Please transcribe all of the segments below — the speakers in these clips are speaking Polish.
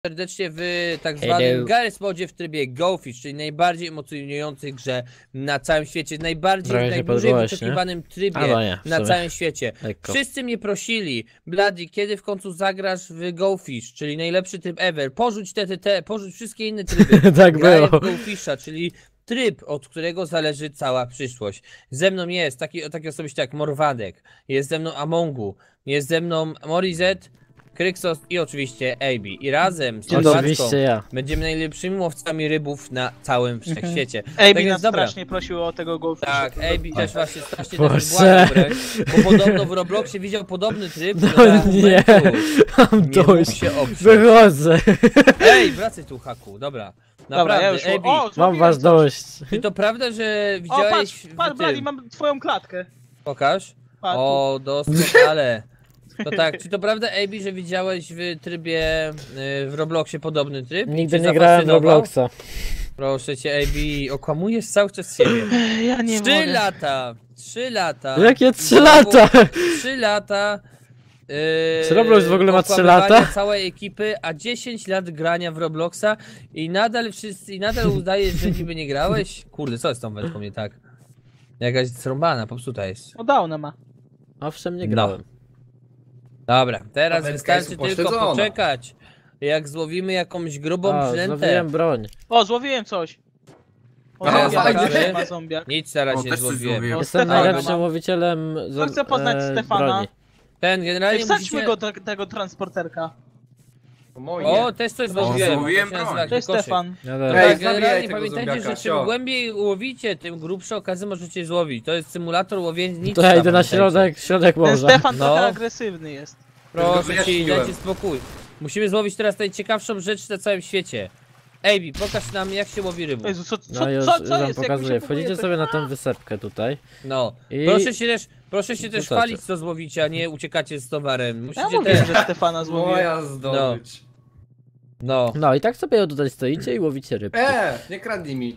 serdecznie w tak zwanym Garry's Modzie w trybie Go Fish, czyli najbardziej emocjonującej grze na całym świecie, najdłużej wyczekiwanym trybie na całym świecie. Wszyscy mnie prosili, Bloody, kiedy w końcu zagrasz w Go Fish, czyli najlepszy tryb ever, porzuć porzuć wszystkie inne tryby. Tak było. W Go Fisha, czyli tryb, od którego zależy cała przyszłość. Ze mną jest takie osobiście jak Morwadek, jest ze mną Amongu, jest ze mną Morizet, Kryksos i oczywiście AB. I razem z Morwadką będziemy najlepszymi łowcami rybów na całym wszechświecie. AB tak nas strasznie prosił o tego Go Fisha. Tak, AB też właśnie strasznie bo podobno w Robloxie widział podobny tryb. No nie, mam dość, wychodzę. Ej, wracaj tu, Haku, dobra. Naprawdę, dobra, ja już mam was dość. Czy to prawda, że widziałeś... patrz, Bloody, mam twoją klatkę. Pokaż. Patrz, o, doskonale. To tak, czy to prawda, AB, że widziałeś w trybie, w Robloxie podobny tryb? Nigdy nie grałem w Robloxa. Proszę cię, AB, okłamujesz cały czas siebie. Ja nie 3 lata! 3 lata! Jakie 3 lata? 3 lata! Czy Roblox w ogóle ma 3 lata? Całej ekipy, a 10 lat grania w Robloxa i nadal udajesz, że niby nie grałeś? Kurde, co jest tą wędką nie tak? Jakaś zrąbana, popsuta jest. O, downa ma. Owszem, nie grałem. Dobra, teraz wystarczy tylko poczekać, jak złowimy jakąś grubą przynętę. Złowiłem broń. O, złowiłem coś. Ma zombiak. Nic na razie złowiłem. Jestem najlepszym łowicielem chcę poznać Stefana. broni. Ten generalnie wsadźmy go do tego transporterka. O, też coś złowiłem. To jest Stefan. Generalnie pamiętajcie, że czym głębiej łowicie, tym grubsze okazje możecie złowić. To jest symulator łowienia. To ja idę na środek morza. Ten Stefan trochę agresywny jest. Proszę cię, dajcie spokój. Musimy złowić teraz najciekawszą rzecz na całym świecie. AB, pokaż nam, jak się łowi rybę. Jezu, co jest? Pokazuję. Wchodzicie sobie na tą wysepkę tutaj. No. Proszę się też chwalić, co złowicie, a nie uciekacie z towarem. Musicie mówię, że Stefana złowiłem. Moja zdobycz. No i tak sobie tutaj stoicie i łowicie rybki. Nie kradnij mi.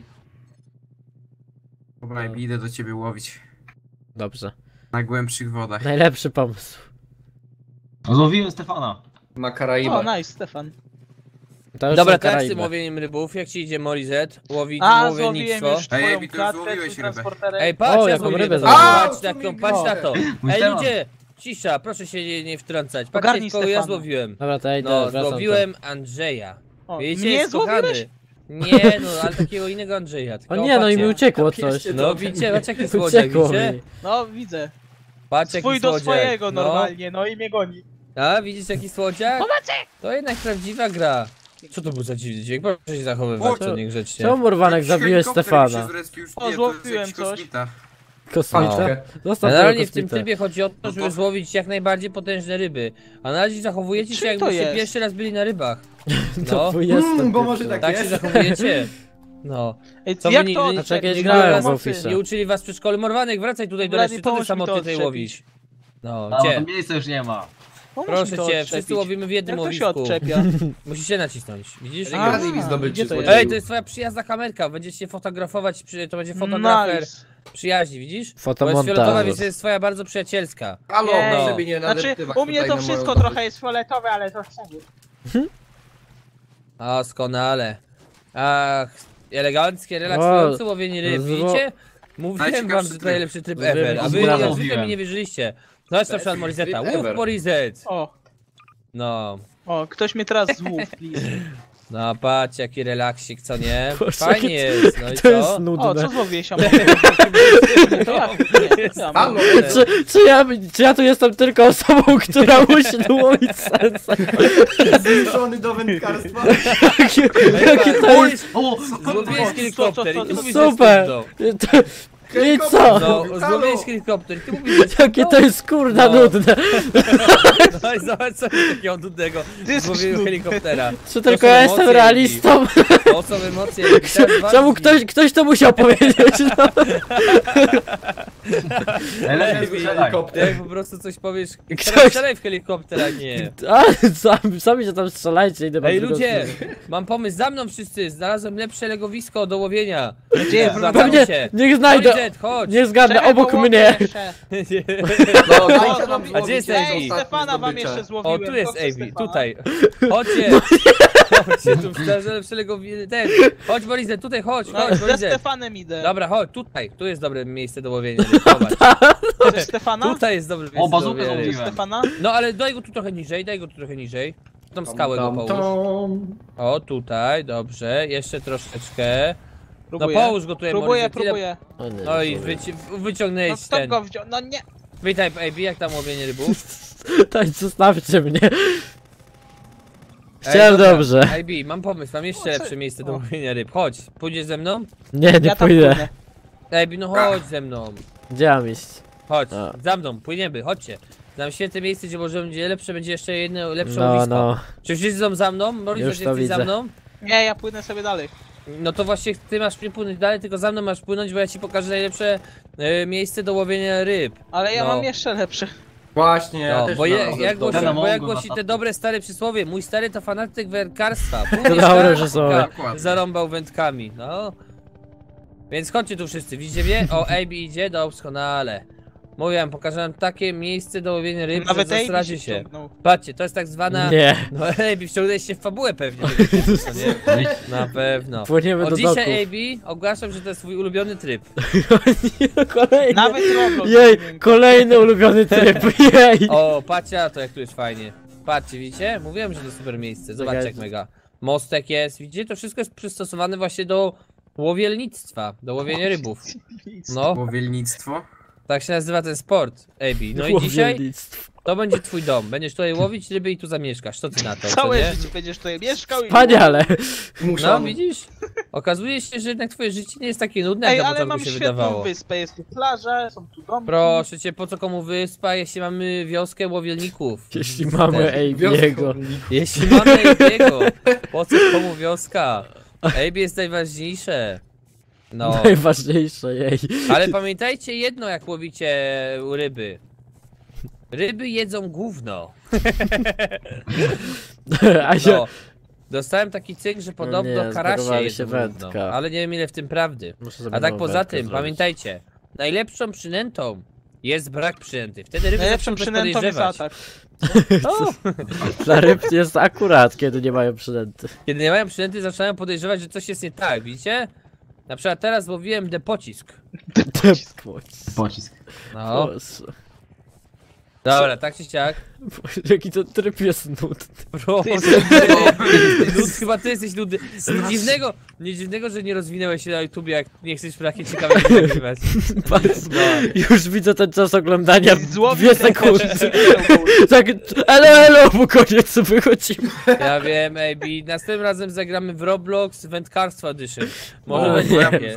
Dobra, idę do ciebie łowić. Dobrze. Na głębszych wodach. Najlepszy pomysł. Złowiłem Stefana. Na Karaibach. O, nice, Stefan. Dobra, tak z tym łowieniem rybów, jak ci idzie Morizet? Łowiennictwo. Ej, ty już złowiłeś rybę. Ej, patrz, ja złowiłem rybę. Patrz na to. Ej, ludzie, cisza, proszę się nie wtrącać. Patrzcie, kogo ja złowiłem. Dobra, to ja idę, no, złowiłem Andrzeja. Wiecie, nie złowiłeś? Nie, no, ale takiego innego Andrzeja. O nie, no i mi uciekło coś. No widzicie, patrz jaki słodziak, widzicie? No, widzę. Patrz jaki swój słodziak. Do swojego normalnie, no i mnie goni. A, widzisz jaki słodziak? To jednak prawdziwa gra. Co to był za dziwny dźwięk? Proszę się zachowywać, to niegrzecznie. Czemu Morwanek zabiłeś Stefana? O, złowiłem coś. Kosmita? Generalnie w tym trybie chodzi o to, żeby złowić jak najbardziej potężne ryby. A na razie zachowujecie się, jakbyście pierwszy raz byli na rybach. No, jestem. Bo może tak się zachowujecie. No. Co jak to? Nie uczyli was w przedszkolu. Morwanek, wracaj tutaj do reszty, to ty samotnie tutaj łowisz. No, gdzie? Miejsca już nie ma. Proszę cię, wszyscy łowimy w jednym łowisku. Jak to się odczepia? Musisz się nacisnąć, widzisz? Ej, to jest twoja przyjazna kamerka, będziesz się fotografować, to będzie fotografer przyjaźni, widzisz? Bo jest fioletowa, więc jest twoja bardzo przyjacielska. Halo, żeby nie znaczy, u mnie to wszystko trochę jest fioletowe, ale to wszędzie. Doskonale. Ach, eleganckie, relaksujące łowienie ryb, widzicie? Mówiłem wam, że to najlepszy tryb ever, a wy zwykle mi nie wierzyliście. Zobacz na przykład Morizeta. Łów Morizet! O. No. O, ktoś mnie teraz złów, please. No patrz, jaki relaksik, co nie? Fajnie jest, no i to co? jest nudne. O, co złowiłeś? Czy ja tu jestem tylko osobą, która musi tu łowić sensę? Zmuszony do wędkarstwa. Jakie to jest... Złowiłeś helikopter i ty mówisz, super! I co? No, złowiłeś helikopter i ty mówisz, że jakie to jest kurna nudne. No i zobacz, co jest takiego nudnego. Złowiłem helikoptera. Czy tylko ja jestem realistą? O, są emocje. Czemu ktoś to musiał powiedzieć? No. Jak po prostu coś powiesz, strzelaj w helikoptera, nie. A, sami się tam strzelajcie. Idę. Ej ludzie, mam pomysł, za mną wszyscy, znalazłem lepsze legowisko do łowienia. Pewnie, niech znajdę, chodź. nie zgadnę, obok mnie. No, dajcie nam a gdzie jest AB? Stefana wam jeszcze złowiłem. O, tu jest AB, tutaj. Chodźcie. się tu wstarzy lepszego ten. Chodź Borizę, tutaj chodź, No, chodź ze Borizę. Stefanem idę. Dobra, chodź, tutaj, tu jest dobre miejsce do łowienia ryb, zobacz. Ze Stefana? Tutaj jest dobre O, miejsce do bazookę łowienia ryb. Ze złowiłem. Stefana? No ale daj go tu trochę niżej, daj go tu trochę niżej. Tą skałę go połóż. O, tutaj, dobrze, jeszcze troszeczkę. No Próbuję. połóż go tutaj, Próbuję, Borizę, tyle- próbuję. O nie, No i próbuję. No wyciągnęłeś kto ten. go wziął? No nie. Witaj, AB, jak tam łowienie rybów? Tak, zostawcie mnie. Ej, Chciałem dobra, dobrze. AB, mam pomysł, mam jeszcze O, co- lepsze miejsce do o. łowienia ryb. Chodź, pójdziesz ze mną? Nie Ja tam pójdę. płynę. AB, no chodź ze mną. Gdzie mam iść? Chodź, A. za mną, płyniemy, chodźcie. Znam świetne miejsce, gdzie może będzie lepsze, będzie jeszcze jedno lepsze No, łowisko. no. Czy wszyscy są za mną? Boris, Już czy to jesteś za widzę. mną? Nie, ja płynę sobie dalej. No to właśnie ty masz nie płynąć dalej, tylko za mną masz płynąć, bo ja ci pokażę najlepsze miejsce do łowienia ryb. Ale ja No. mam jeszcze lepsze. Właśnie, ja No, też bo znalazłem jak dobre. głosi, Ten bo jak Mongo głosi na te dobre stare przysłowie, mój stary to fanatyk wędkarstwa. dobre przysłowie. Zarąbał wędkami, no. Więc chodźcie tu wszyscy, widzicie mnie? O, AB idzie, doskonale. Mówiłem, pokażę takie miejsce do łowienia ryb, Nawet że Ej zastracie się. ściągnął. Patrzcie, to jest tak zwana... Nie. No AB, wciągnąłeś się w fabułę pewnie. No nie? Na pewno. Płyniemy Od do doku. dzisiaj AB ogłaszam, że to jest swój ulubiony tryb. Kolejny. Nawet Roblox. Jej, kolejny ulubiony tryb. Jej. O, patrzcie, to jak tu jest fajnie. Patrzcie, widzicie? Mówiłem, że to super miejsce. Zobaczcie jak Czekajcie. mega. Mostek jest, widzicie? To wszystko jest przystosowane właśnie do łowielnictwa, do łowienia rybów. No, Łowielnictwo? tak się nazywa ten sport, AB. No i dzisiaj Łowielnictwo. to będzie twój dom. Będziesz tutaj łowić ryby i tu zamieszkasz. Co ty na to, co Całe nie? życie będziesz tutaj mieszkał i... Wspaniale. Muszę. No, widzisz? Okazuje się, że jednak twoje życie nie jest takie nudne, Ej, jak na ale mam początku się świetną wydawało. wyspę, jest tu plaża, są tu domki. Proszę cię, po co komu wyspa, jeśli mamy wioskę łowielników? Jeśli mamy AB'ego. Jeśli mamy jego, po co komu wioska? AB jest najważniejsze. No, Najważniejsze, jej. ale pamiętajcie jedno, jak łowicie ryby. Ryby jedzą gówno. A ja... No, dostałem taki cynk, że podobno nie, karasie zbudowali jedzą się gówno. wędka. Ale nie wiem ile w tym prawdy. Muszę sobie A tak nową poza wędkę tym, zrobić. pamiętajcie. Najlepszą przynętą jest brak przynęty. Wtedy ryby Najlepszą zaczną przynętą jest podejrzewać. atak. O, Dla ryb jest akurat, kiedy nie mają przynęty. kiedy nie mają przynęty, zaczynają podejrzewać, że coś jest nie tak, widzicie? Na przykład teraz łowiłem pocisk. Pocisk. No, Boże. dobra, tak czy siak. Boże, jaki to tryb jest nudny. Proszę, jesteś chyba ty jesteś nudny. Nie dziwnego, że nie rozwinęłeś się na YouTubie, jak nie chcesz takie ciekawe rzeczy nagrywać. Już widzę ten czas oglądania Złowił 2 ten sekundy. pocisk. Tak, elo, bo koniec wychodzimy. Ja wiem, AB, następnym razem zagramy w Roblox Wędkarstwo Edition. Może O, będzie nie. takie.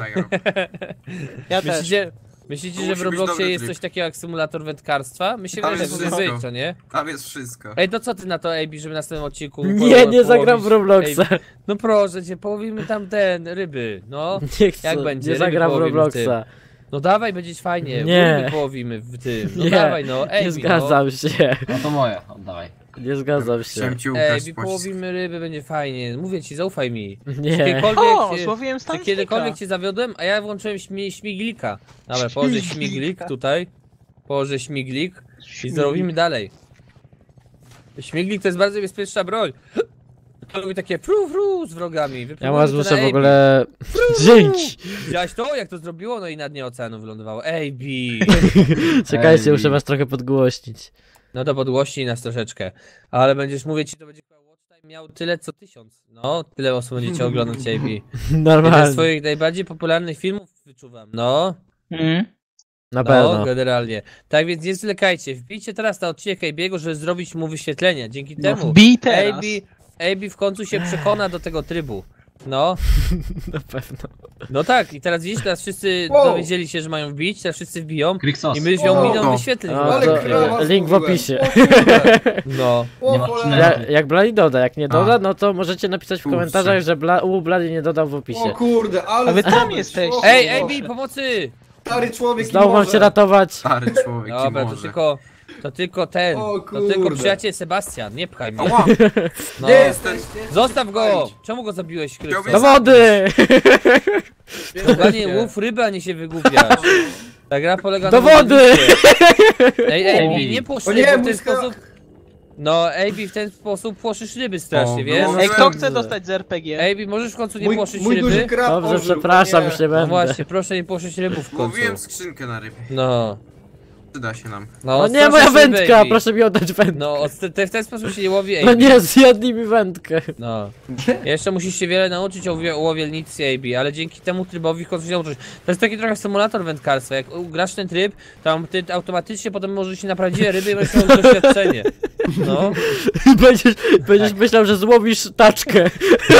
Ja też. Myślicie, To że w musi być Robloxie dobry jest tryb. coś takiego jak symulator wędkarstwa? Myślę, Tam że jest może wszystko. być, co nie? Tam jest wszystko. Ej, to co ty na to, AB, żeby na następnym odcinku... Nie zagram w Robloxa. No proszę cię, połowimy tam ryby, no. Nie chcę, Jak będzie? nie Ryby zagram w połowimy w tym. Robloxa. No dawaj, będzie fajnie. Nie. Ryby połowimy w tym. No Nie, dawaj, no. Ej, Nie zgadzam się. No to moje, oddawaj. Nie zgadzam się. Chciałem ci Ej, ukraść mi pocisk. połowimy ryby, będzie fajnie. Mówię ci, zaufaj mi. Nie. O, Czy złowiłem czy stan kiedykolwiek cię zawiodłem, a ja włączyłem śmiglika. Dobra, położę śmiglik tutaj. Położę śmiglik i zrobimy dalej. Śmiglik to jest bardzo bezpieczna broń. To robi takie fru z wrogami. Ja Wypróbujmy was to muszę na w AB. ogóle... Dzięki! Widziałeś to? Jak to zrobiło? No i na dnie oceanu wylądowało. AB. Czekajcie, Ej. muszę was trochę podgłośnić. No to podgłośnij nas troszeczkę. Ale będziesz mówić, ci to będzie watch time miał tyle co 1000. No, tyle osób będziecie oglądać AB. Jeden z Normalnie. swoich najbardziej popularnych filmów wyczuwam. No, Na no, pewno. generalnie. Tak więc nie zwlekajcie. Wbijcie teraz na odcinek AB'ego, żeby zrobić mu wyświetlenia. Dzięki temu Wbij teraz. AB w końcu się przekona do tego trybu. No, Na pewno. no tak. I teraz widzisz, teraz wszyscy Wow. dowiedzieli się, że mają wbić, teraz wszyscy wbiją. Kriksos. I będziesz miał Wow. milion wyświetleń. No, w Ale to krawa link w zgubiłem. opisie. O kurde. No. O Nie ma cholera. przynęty. Jak Blady doda, jak nie doda, A. no to możecie napisać w Kurczę. komentarzach, że Blady nie dodał w O opisie. kurde, ale... A wy tam zdobycz. jesteście. O, Ej, Boże. AB, pomocy! Stary człowiek Znowu i mam może. cię ratować. Stary człowiek i Dobra, może. to tylko ten. O To tylko kurde. przyjaciel Sebastian, nie pchaj mnie. Ała, No. nie jesteście. Zostaw go! Idź. Czemu go zabiłeś, Chciałbym- Krystus? Do wody! Panie, łów ryby, a nie się wygłupiasz. Ta gra polega Do na... wody! Ej, Ej. nie O poszli, nie, bo w ten muska. sposób... No, AB w ten sposób płoszysz ryby strasznie, O, wiesz? no. Ej, kto chce dostać z RPG? AB, możesz w końcu nie płoszyć Mój duży ryby? krab Dobrze, ożył, przepraszam, nie. już nie No będę. właśnie, proszę nie płoszyć rybów w końcu. Mówiłem skrzynkę na rybie. No. Przyda się nam. No nie, proszę moja się, wędka, baby. proszę mi oddać wędkę. No, w ten sposób się nie łowi No AB. nie, zjadli mi wędkę. No. Jeszcze musisz się wiele nauczyć o łowielnicy AB, ale dzięki temu trybowi w końcu się nauczysz. To jest taki trochę symulator wędkarstwa. Jak grasz ten tryb, to ty automatycznie potem możesz się na prawdziwe ryby i będziesz miał doświadczenie. No. Będziesz myślał, że złowisz taczkę.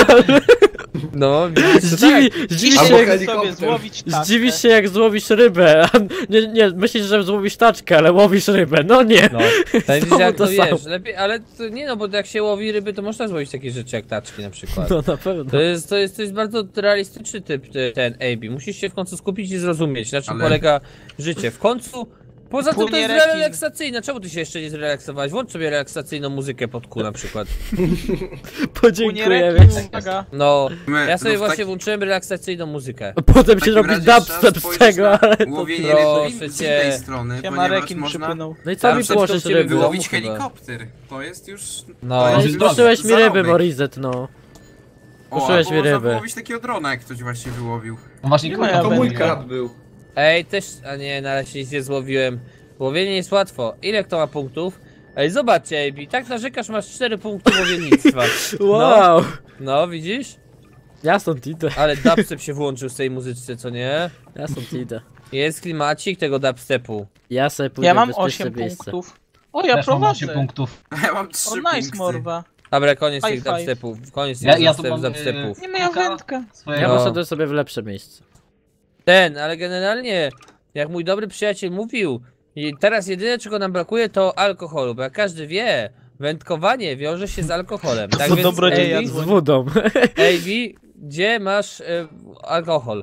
No, widzisz, to tak. Zdziwisz Albo się, jak, helikopter. sobie złowić taczkę. zdziwisz się jak złowisz rybę. A nie, myślisz, że złowisz taczkę, ale łowisz rybę. No nie. No, tak Znowu jak to to wiesz, samo. lepiej, ale to, nie no, bo jak się łowi ryby, to można złowić takie rzeczy jak taczki na przykład. No na pewno. To jest bardzo realistyczny typ, ten AB. Musisz się w końcu skupić i zrozumieć, na czym Ale- polega życie. W końcu, poza tym to Płynie jest rekin. relaksacyjne. Czemu ty się jeszcze nie zrelaksowałeś? Włącz sobie relaksacyjną muzykę pod kół na przykład. Podziękuję. Rekin, uwaga. No, My- ja sobie no w właśnie taki- włączyłem relaksacyjną muzykę. Potem w się takim robi razie trzeba dubstep z spojrzeć tego, na ale to... łowienie Proszę ryb z cię. innej strony, Siema, ponieważ rekin można przypłynął. No i co Tam mi przed położysz chwilą ryby? było. wyłowić chyba. helikopter. To jest już... No. to No, jest Zgłoszyłeś mi ryby, zarobek. Morizet, no. O, Zgłoszyłeś albo mi można ryby. wyłowić takiego drona, jak ktoś właśnie wyłowił. No właśnie, Nie kurwa, moja to wędka. mój krab. był. Ej, też, a nie, na razie nic nie złowiłem. Łowienie jest łatwo. Ile kto ma punktów? Ej, zobaczcie, AB, tak narzekasz, masz 4 punkty łowielnictwa. Wow. No, widzisz? Ja stąd idę. Ale dubstep się włączył z tej muzyczce, co nie? Ja stąd idę. Jest klimacik tego dubstepu. Ja sobie pójdę Ja w mam bezpieczne 8 miejsce. punktów. O, ja Też mam 8 prowadzę. punktów. Ja mam 3 O, punkty. nice, morwa. Dobra, koniec High tych five. dubstepów. Koniec Ja tych tu mam, dubstepów. Nie moja wędka. Swoje... Ja No. poszedłem sobie w lepsze miejsce. Ale generalnie, jak mój dobry przyjaciel mówił, i teraz jedyne czego nam brakuje to alkoholu, bo jak każdy wie, wędkowanie wiąże się z alkoholem. Tak co więc, dobrodzieja AB, Z wodą. AB, gdzie masz alkohol?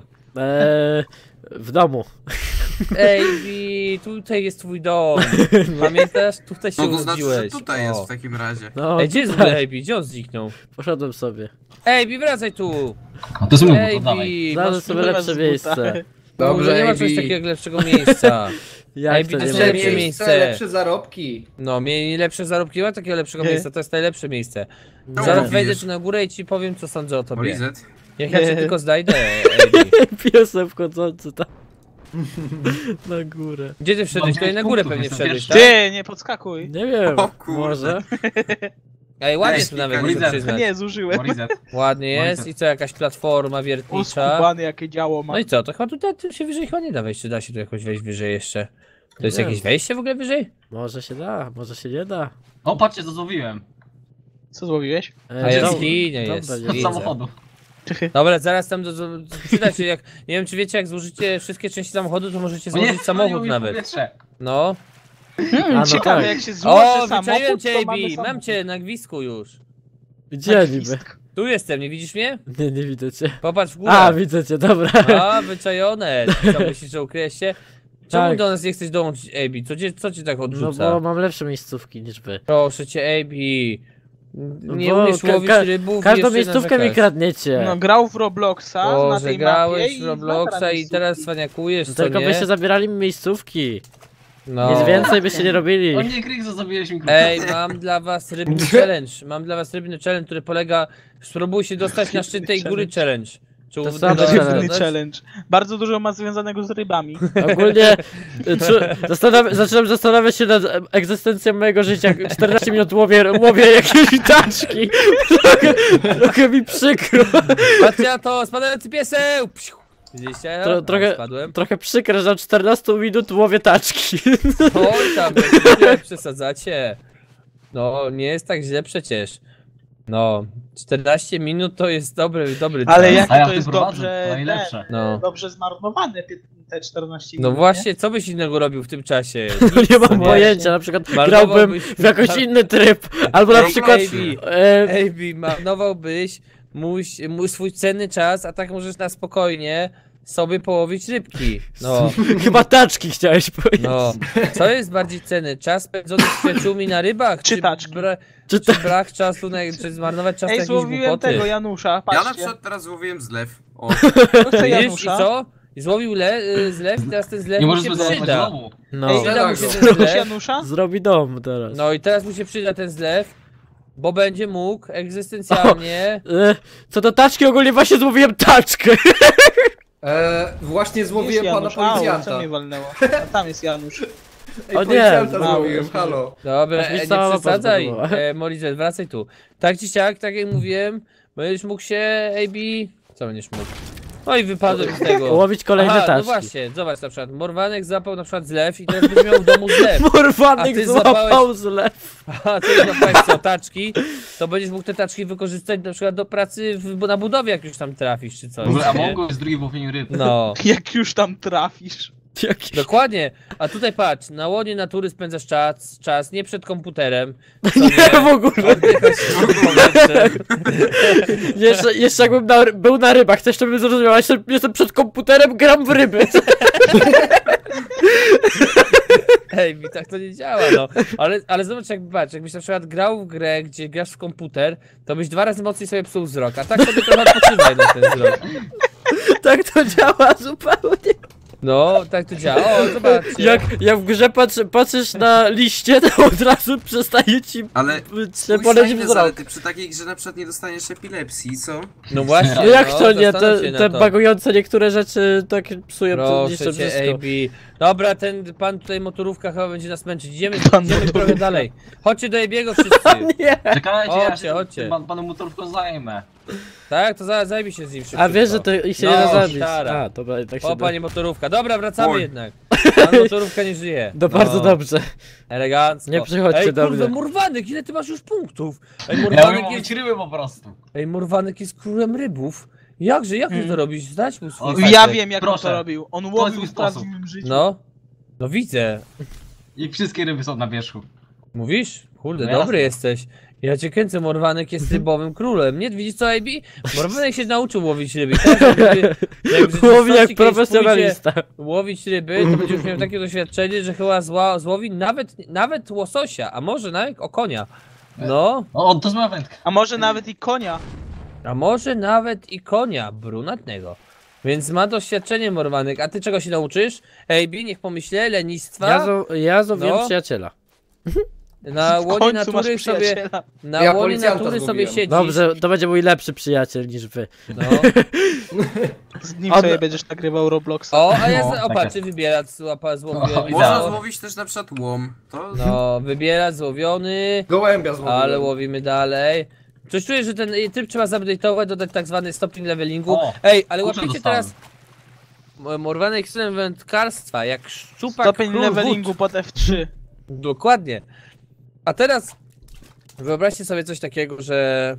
W domu. AB, tutaj jest twój dom. Pamiętasz? Tutaj się No to znaczy, że urodziłeś. tutaj jest w takim razie. No, Ej, gdzie jest w ogóle AB? Gdzie on zniknął? poszedłem sobie. AB, wracaj tu! No to jest mój AB, but, dawaj. Znalazłem sobie Dobra, lepsze z miejsce. Dobrze, nie ma AB. czegoś takiego jak lepszego miejsca. Jak Ej, to widzę, nie że ma? lepsze miejsce. lepsze zarobki. No, mieli lepsze zarobki, nie ma takiego lepszego Nie. miejsca, to jest najlepsze miejsce. Nie. Zaraz mówisz? wejdę tu na górę i ci powiem co sądzę o tobie. Morizet. Jak ja cię Nie. tylko znajdę, AB. Piesem wchodzący tam. Na górę. Gdzie ty wszedłeś? Tutaj na górę pewnie wszedłeś, tak? Ty, nie podskakuj. Nie wiem, O kurde. może. Ej, ładnie Ej, tu nawet, Morizet. muszę przyznać. Nie, zużyłem. Morizet. Ładnie jest Morizet. i co, jakaś platforma wiertnicza. Uskubany, jakie działo ma. No i co, to chyba tutaj tu się wyżej chyba nie da wejść, czy da się tu jakoś wejść wyżej jeszcze? To jest Nie jakieś wiem. wejście w ogóle wyżej? Może się da, może się nie da. O, patrzcie, co złowiłem. Co złowiłeś? A jest dom- linia, dom jest będzie. Od linia. samochodu. Dobra, zaraz tam przyda się, jak, nie wiem czy wiecie, jak złożycie wszystkie części samochodu, to możecie O nie, złożyć samochód mi nawet. powietrze. No. no Ciekawe, tak. jak się złoży O, samochód, wyczaiłem cię, to AB, mamy mam samochód. cię na gwizdku już. Gdzie niby? Tu jestem, nie widzisz mnie? Nie widzę cię. Popatrz w górę. A, widzę cię, dobra. A, wyczajone. Co myślisz, że ukryjesz się? Czemu Tak. do nas nie chcesz dołączyć, AB? Co cię tak No odrzuca? bo mam lepsze miejscówki niż wy. Proszę cię, AB. Nie Bo umiesz łowić rybów i Każdą jeszcze miejscówkę mi narzekasz. kradniecie. No, grał w Robloxa na Boże, tej mapie grałeś i w Robloxa zna i teraz cwaniakujesz, co Tylko nie? byście zabierali mi miejscówki. No. Nic więcej byście nie robili. O nie, Krigzo, zabiłeś mi Ej, mam dla was rybny challenge. Mam dla was rybny challenge, który polega... Spróbuj się dostać na szczyt tej góry challenge. Czy To uda słaby się challenge. Rybny dodać? challenge. Bardzo dużo ma związanego z rybami. Ogólnie zaczynam zastanawiać się nad egzystencją mojego życia. 14 minut łowię jakieś taczki. Trochę mi przykro. Patrzcie na to, spadający pieseł! Psiu. Widzieliście? Trochę- Spadłem. Trochę przykro, że od 14 minut łowię taczki. Oj tam, nie przesadzacie. No, nie jest tak źle przecież. No, 14 minut to jest dobry Ale czas. jak A ja to w jest tym prowadzę, dobrze, to najlepsze. No. dobrze zmarnowane te 14 No minut, właśnie, co byś innego robił w tym czasie? Nie mam nie. pojęcia, na przykład Marnowałbyś- grałbym w jakiś inny tryb. Albo na Ej, przykład... AB, marnowałbyś mój swój cenny czas, a tak możesz na spokojnie sobie połowić rybki. No, Chyba taczki chciałeś powiedzieć. no. Co jest bardziej cenny? Czas spędzony z przyjaciółmi na rybach? Czy taczki? Czy Czy brak czasu, czy zmarnować czas na Ej, jakieś złowiłem głupoty? tego Janusza, Ja na patrzcie. przykład teraz złowiłem zlew. O, To chcę Widzisz, i Janusza. co? złowił zlew i teraz ten zlew Nie mu możesz się wyzorować przyda. domu. No, Przyda mu się ten Zrobisz zlew. Janusza? zrobi dom teraz. No i teraz mu się przyda ten zlew, bo będzie mógł egzystencjalnie... Co do taczki, ogólnie właśnie złowiłem taczkę. Właśnie złowiłem Jest pana Janusz. Au, co policjanta. mnie walnęło? A tam jest Janusz. Ej, O nie, policjanta mało. złowiłem, halo. Dobra, Aż mi nie sama przesadzaj, pozwoliła. Morizel, wracaj tu. Tak czy siak, tak jak mówiłem, będziesz mógł się, AB... Co będziesz mógł? No i wypadłem z tego. Łowić kolejne Aha, no taczki. właśnie, zobacz na przykład, Morwanek zapał na przykład zlew i teraz będzie miał w domu zlew. A Morwanek ty złapał zlew. A ty złapałeś co, taczki, to będziesz mógł te taczki wykorzystać na przykład do pracy na budowie, jak już tam trafisz czy coś. W ogóle nie? Among Us jest drugi w łowieniu ryb. No, Jak już tam trafisz. dokładnie. A tutaj patrz, na łonie natury spędzasz czas nie przed komputerem. Nie, w ogóle. Oddychasz powietrzem. Jeszcze jakbym był na rybach, też to bym zrozumiał, a jestem przed komputerem, gram w ryby. Ej, mi tak to nie działa, no. Ale zobacz, jakbyś na przykład grał w grę, gdzie grasz w komputer, to byś 2 razy mocniej sobie psuł wzrok, a tak sobie trochę odpoczywaj na ten wzrok. Tak to działa zupełnie. No, tak to działa. O, zobaczcie. Jak w grze patrzysz na liście, to od razu przestaje ci Ale poleć fajne wzrok. zalety, przy takiej grze na przykład nie dostaniesz epilepsji, co? No właśnie, No jak to nie, zastanów się na te to. bagujące niektóre rzeczy tak psują to niszczą Proszę cię, wszystko. AB. Dobra, ten pan tutaj motorówka chyba będzie nas męczyć. Idziemy trochę dalej. Chodźcie do AB'ego wszyscy. Nie. Czekajcie, Chodźcie, ja się chodźcie. panu motorówką zajmę. Tak, to zaraz zajmij się z nim szybko. A wiesz, że to ich się No, nie da zabić. stara. A, to tak się O, da. panie motorówka. Dobra, wracamy Oj. jednak. Pan motorówka nie żyje. No bardzo dobrze. Elegancko. Nie przychodźcie Ej, do kurde, mnie. Murwanek, ile ty masz już punktów? Ej, Ja Murwanek umiem łowić ryby po prostu. Murwanek jest królem rybów. Jakże, jak ty to robisz? Zdać mu swój O, facet. Ja wiem jak on Proszę. to robił. On swój łowił w sposób. prawdziwym życiu. No. No widzę. I wszystkie ryby są na wierzchu. Mówisz? Kurde, No dobry jasne. jesteś. Ja cię kręcę, Morwanek jest rybowym królem. Nie, widzisz co, AB? Morwanek się nauczył łowić ryby. Teraz jak w Łowi jak rzeczywistości kiedyś profesjonalista. pójdzie łowić ryby, to będzie już miał takie doświadczenie, że chyba złowi nawet łososia, a może nawet konia. No, O, to jest moja wędka. A może nawet i konia. a może nawet i konia brunatnego. Więc ma doświadczenie, Morwanek. A ty czego się nauczysz? AB, niech pomyślę, lenistwa. Ja złowiłem No. przyjaciela. Na W łonie końcu masz natury sobie. przyjaciela. Na Ja łonie policjanta natury sobie zgubiłem. siedzisz. Dobrze, to będzie mój lepszy przyjaciel niż wy. No. Z nim On- sobie będziesz nagrywał Robloxa. O, a ja No, o, tak patrz, jest. wybierać, złowiłem. No, i Można za- złowić też na przykład łom. To No, wybierać, złowiony, Gołębia złowiłem. ale łowimy dalej. Coś czuję, że ten tryb trzeba zupdate'ować, dodać tak zwany stopień levelingu. O, Ej, ale kurczę, łapiecie dostałem. teraz Morwane ekscellent wędkarstwa, jak szczupak Stopień król levelingu wód. pod F3. Dokładnie. A teraz wyobraźcie sobie coś takiego, że...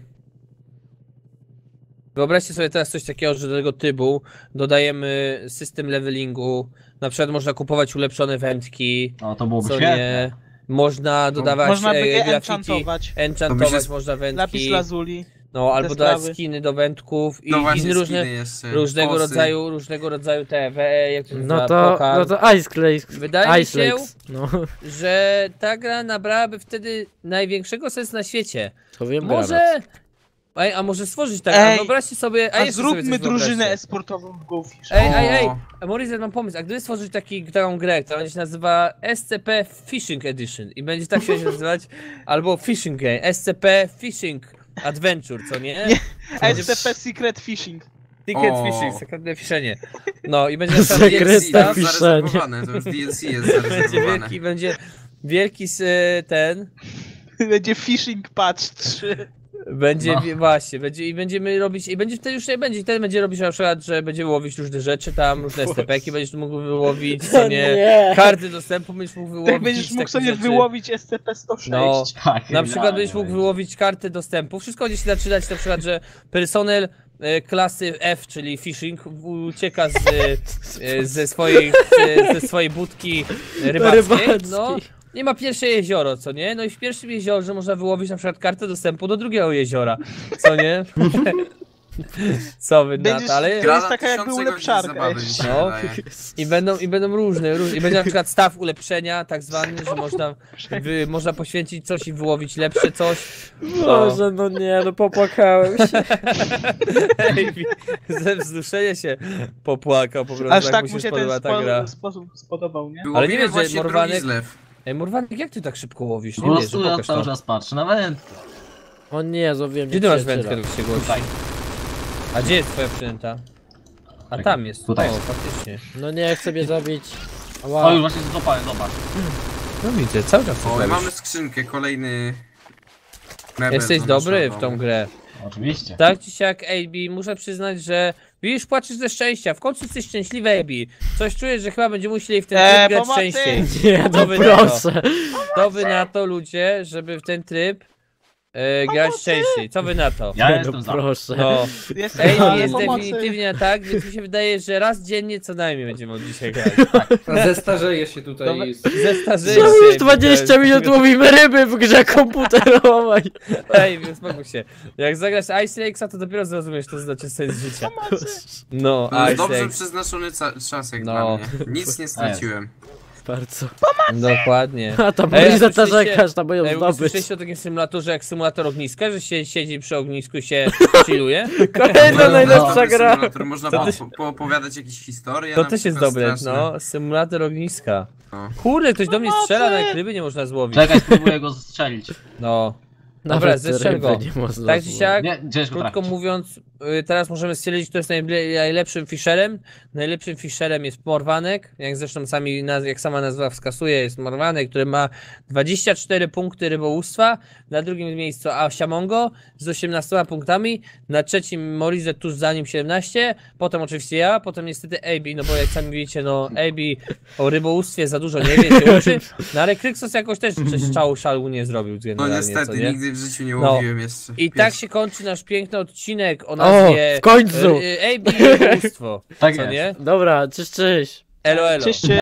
Wyobraźcie sobie teraz coś takiego, że do tego typu dodajemy system levelingu. Na przykład można kupować ulepszone wędki, No to byłoby co świetne. nie. Można dodawać Można by je graffiti, enchantować. enchantować To by się- można Lapis wędki. lazuli. No, albo te dodać sprawy. skiny do wędków i no właśnie różne, skiny jeszcze. różnego posy. rodzaju te, jak to się No nazywa, to, no to Ice Lakes. Wydaje mi Ice się, Lakes. No, że ta gra nabrałaby wtedy największego sensu na świecie. to wiem Może... Ej, a może stworzyć tak, a Ej, wyobraźcie sobie... A jeszcze sobie zróbmy coś drużynę wyobraźcie. esportową w GoFish. Ej, O. Morizel, mam pomysł, a gdyby stworzyć taką grę, która będzie się nazywa SCP Fishing Edition i będzie tak się nazywać, albo Fishing Game, SCP Fishing Adventure, co nie? SCP Secret Fishing. Secret O. Fishing, sekretne fiszenie. No i będzie na przykład Sekretne wielki DLC staw, jest Piszenie. zarezerwowane, to już DLC jest będzie zarezerwowane. będzie wielki ten, Będzie Fishing Patch 3. będzie No. właśnie, będzie i będziemy robić, i będzie wtedy już nie będzie, wtedy będzie robić na przykład, że będziemy łowić różne rzeczy tam, różne SCP-ki będziesz mógł wyłowić, co nie, Nie. karty dostępu będziesz mógł wyłowić. Tak będziesz mógł takie sobie rzeczy. wyłowić SCP-106. No. Tak, Na przykład będziesz mógł idealnie wyłowić kartę dostępu. Wszystko będzie się zaczynać na przykład, że personel klasy F, czyli fishing, ucieka ze swojej budki rybackiej. No, nie ma pierwsze jezioro, co nie? No i w pierwszym jeziorze można wyłowić na przykład kartę dostępu do drugiego jeziora, co nie? Co wy na Będziesz- to, ale... To jest Gra na taka jakby tysiące godzin ulepszarka, zabawy, ej. mi się No. wydaje. I będą różne. I będzie na przykład staw ulepszenia, tak zwany, że można poświęcić coś i wyłowić lepsze coś. Boże, no nie, no popłakałem się. Ze wzruszenia się popłakał po prostu, Aż jak tak mu się mu się ten podoba ta gra. sposób spodobał, nie? Ale nie Łowiłem wiesz, że właśnie drugi Morwanek- zlew. Ej, Morwanek, jak ty tak szybko łowisz? Po Nie wiesz, prostu ja pokaż cały to. czas patrzę na wędkę. O nie, złowiłem Gdzie ty masz przyjaciela. wędkę, tak się głosi? Tutaj. A gdzie jest twoja przynęta? A Tak, tam jest. tutaj O, jest. faktycznie. No nie, chcę mnie zabić. O, już Ała. właśnie złapałem, zobacz. No widzę, cały czas coś O, i robisz. mamy skrzynkę, kolejny... mebel Jesteś do dobry naszego w tą domu. grę. Oczywiście. Tak ci jak AB, muszę przyznać, że widzisz, płaczesz ze szczęścia. W końcu jesteś szczęśliwy, AB. Coś czujesz, że chyba będziemy musieli w ten tryb grać pomocy! częściej. Nie, no Co wy na to? proszę. Co wy na to, ludzie, żeby w ten tryb grać częściej? Co wy na to? Ja No jestem za. proszę. No, Jest AB jest pomocy. definitywnie tak, więc mi się wydaje, że raz dziennie co najmniej będziemy od dzisiaj grać. Zestarzeje się tutaj. Zestarzejesz Czemu już się, 20 minut łowimy ryby w grze komputerowej? Ej, uspokój się. Jak zagrasz Ice Lake'a, to dopiero zrozumiesz, to znaczy sens życia. No, To jest Ice dobrze Lake. przeznaczony czas jak No. dla mnie. Nic nie straciłem. Bardzo. Dokładnie. A tam Ej, a Liza ta słyszeliście- rzekasz na moją Ej, zdobyć. słyszeliście o takim symulatorze jak symulator ogniska, że się siedzi przy ognisku i się chilluje? Kolejna No, najlepsza dobry gra. symulator, można poopowiadać jakieś historie. To na też jest przykład dobre, straszne. no. Symulator ogniska. No. Kurde, ktoś do mnie Pomocy! strzela, na ryby nie można złowić. Czekaj, spróbuję go zastrzelić. No. Dobra, Nawet zestrzel ryby go. nie można Tak czy złowić. siak, Nie, ciężko krótko trafić. mówiąc, teraz możemy stwierdzić, kto jest najlepszym fisherem. Najlepszym fisherem jest Morwanek, jak zresztą jak sama nazwa wskazuje, jest Morwanek, który ma 24 punkty rybołówstwa. Na drugim miejscu Asiamongo z 18 punktami. Na trzecim Morize tuż za nim 17. Potem oczywiście ja, potem niestety AB, no bo jak sami widzicie, no AB o rybołówstwie za dużo nie wie, się uczy. No ale Kryksos jakoś też szału nie zrobił No generalnie, niestety, co nie? nigdy w życiu nie No. łowiłem jeszcze. I tak się kończy nasz piękny odcinek o O, nazwie w końcu! AB rybołówstwo. Tak Co jest. nie? Dobra, cześć. Elo, elo. Cześć.